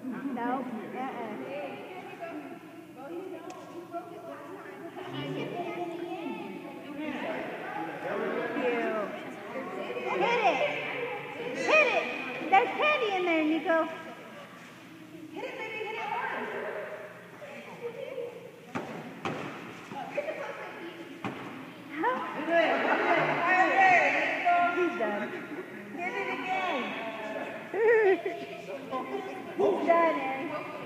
No. Cute. Hit it. Hit it. There's candy in there, Nico. Hit it, baby. Hit it hard. He's done. Hit it again. He's done, Eric.